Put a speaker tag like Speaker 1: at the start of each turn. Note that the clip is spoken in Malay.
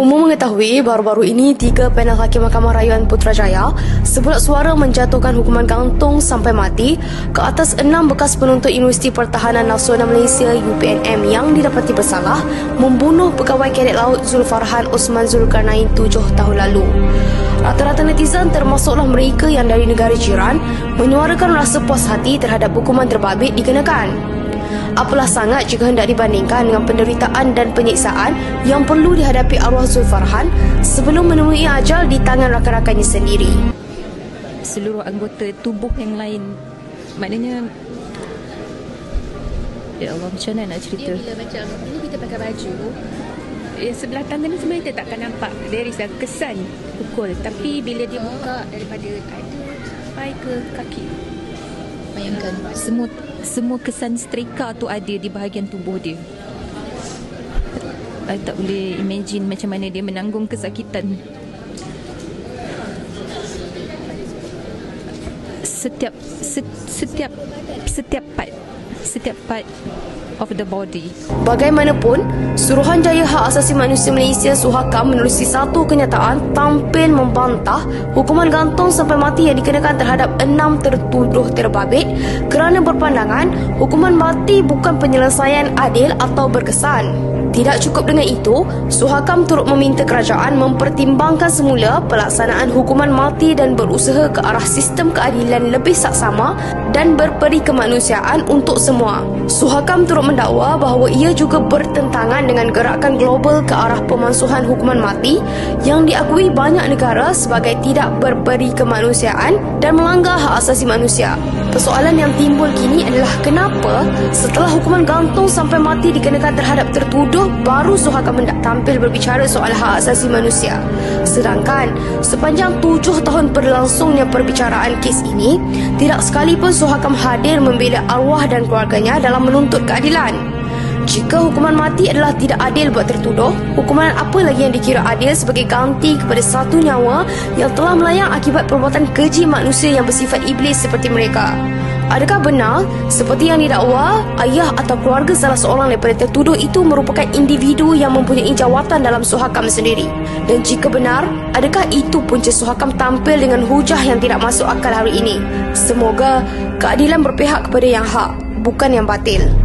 Speaker 1: Umum mengetahui, baru-baru ini 3 panel Hakim Mahkamah Rayuan Putrajaya sebulat suara menjatuhkan hukuman gantung sampai mati ke atas 6 bekas penuntut Universiti Pertahanan Nasional Malaysia UPNM yang didapati bersalah membunuh pegawai kadet laut Zulfarhan Osman Zulkarnain 7 tahun lalu. Rata-rata netizen termasuklah mereka yang dari negara jiran menyuarakan rasa puas hati terhadap hukuman terbabit dikenakan. Apalah sangat jika hendak dibandingkan dengan penderitaan dan penyiksaan yang perlu dihadapi arwah Zulfarhan sebelum menemui ajal di tangan rakan-rakannya sendiri.
Speaker 2: Seluruh anggota tubuh yang lain, maknanya, ya Allah, macam mana nak cerita?
Speaker 3: Dia bila macam dulu kita pakai baju,
Speaker 2: sebelah tangan ni sebenarnya kita takkan nampak dari kesan pukul, tapi bila dia buka
Speaker 3: daripada ada
Speaker 2: sampai ke kaki,
Speaker 3: bayangkan
Speaker 2: semua kesan setrika tu ada di bahagian tubuh dia. I tak boleh imagine macam mana dia menanggung kesakitan. Setiap part of the body.
Speaker 1: Bagaimanapun, Suruhanjaya Hak Asasi Manusia Malaysia Suhakam menerusi satu kenyataan tampil membantah hukuman gantung sampai mati yang dikenakan terhadap 6 tertuduh terbabit kerana berpandangan hukuman mati bukan penyelesaian adil atau berkesan. Tidak cukup dengan itu, Suhakam turut meminta kerajaan mempertimbangkan semula pelaksanaan hukuman mati dan berusaha ke arah sistem keadilan lebih saksama dan berperi kemanusiaan untuk semua. Suhakam turut mendakwa bahawa ia juga bertentangan dengan gerakan global ke arah pemansuhan hukuman mati yang diakui banyak negara sebagai tidak berperi kemanusiaan dan melanggar hak asasi manusia. Persoalan yang timbul kini adalah kenapa setelah hukuman gantung sampai mati dikenakan terhadap tertuduh, baru Suhakam hendak tampil berbicara soal hak asasi manusia. Sedangkan sepanjang 7 tahun berlangsungnya perbicaraan kes ini, tidak sekalipun Suhakam hadir membela arwah dan keluarganya dalam menuntut keadilan. Jika hukuman mati adalah tidak adil buat tertuduh, hukuman apa lagi yang dikira adil sebagai ganti kepada satu nyawa yang telah melayang akibat perbuatan keji manusia yang bersifat iblis seperti mereka? Adakah benar seperti yang didakwa, ayah atau keluarga salah seorang daripada tertuduh itu merupakan individu yang mempunyai jawatan dalam Suhakam sendiri? Dan jika benar, adakah itu punca Suhakam tampil dengan hujah yang tidak masuk akal hari ini? Semoga keadilan berpihak kepada yang hak, bukan yang batil.